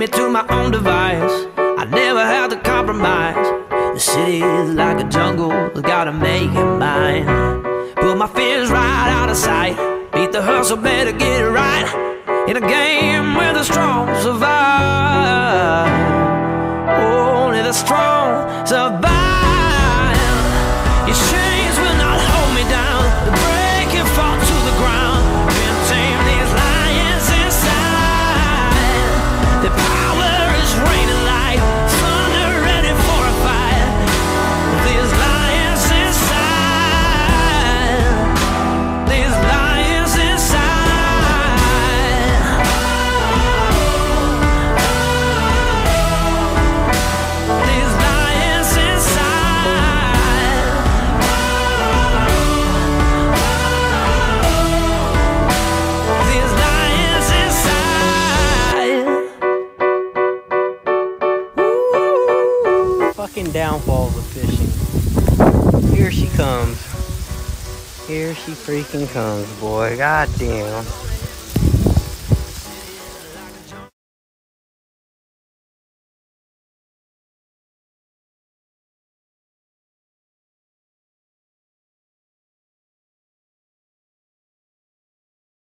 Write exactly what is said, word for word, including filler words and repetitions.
me to my own device. I never had to compromise. The city is like a jungle, gotta make it mine. Put my fears right out of sight. Beat the hustle, better get it right. In a game where the strong survive. Only the strong survive. Your chains will not hold me down. The break and fall to the ground. Can't tame these lions inside. The power is raining like thunder, ready for a fight. These lions inside. These lions inside. These lions inside. These lions inside. Ooh. Fucking downfalls of fishing. Here she comes. Here she freaking comes, boy. God damn.